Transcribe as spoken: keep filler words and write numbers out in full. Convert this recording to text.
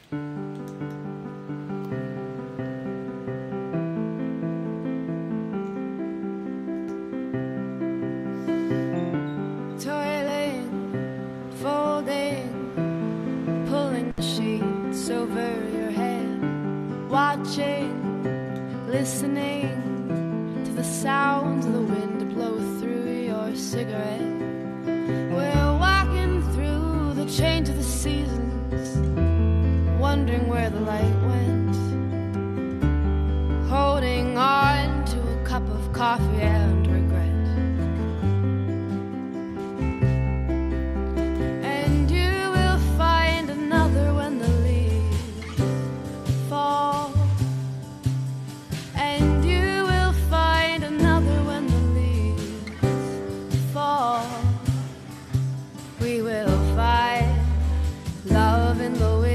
Toiling, folding, pulling the sheets over your head, watching, listening to the sounds of the wind blow through your cigarette. We're walking through the change of the seasons, wondering where the light went, holding on to a cup of coffee and regret. And you will find another when the leaves fall, and you will find another when the leaves fall. We will find love in the wind.